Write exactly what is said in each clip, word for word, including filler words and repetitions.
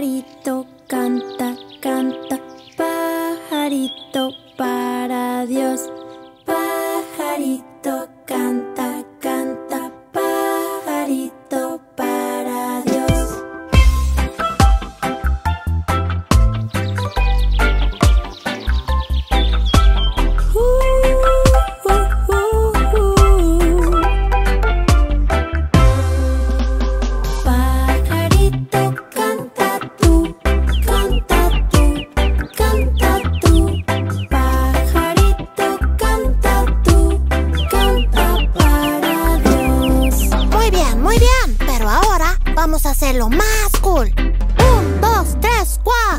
Pajarito canta, canta, pajarito para Dios. Pajarito canta, canta, pajarito para Dios. Vamos a hacerlo más cool. Un, dos, tres, cuá.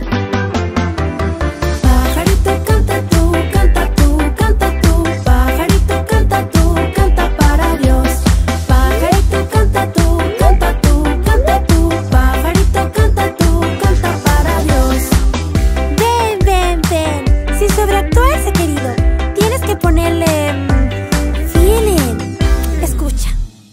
Pajarito canta tú, canta tú, canta tú. Pajarito canta tú, canta para Dios. Pajarito canta tú, canta tú, canta tú. Pajarito canta tú, canta para Dios. Ven, ven, ven. Sin sobreactuarse, querido. Tienes que ponerle um, feeling. Escucha.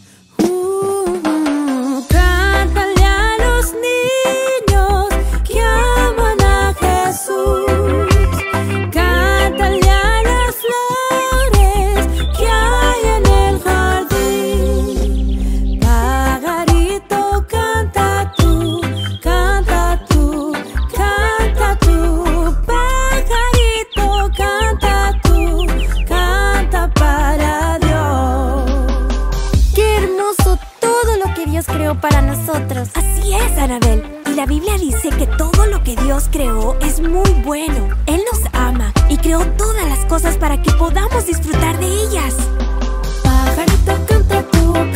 Dios creó para nosotros. Así es, Anabel. Y la Biblia dice que todo lo que Dios creó es muy bueno. Él nos ama y creó todas las cosas para que podamos disfrutar de ellas. Pajarito canta tú,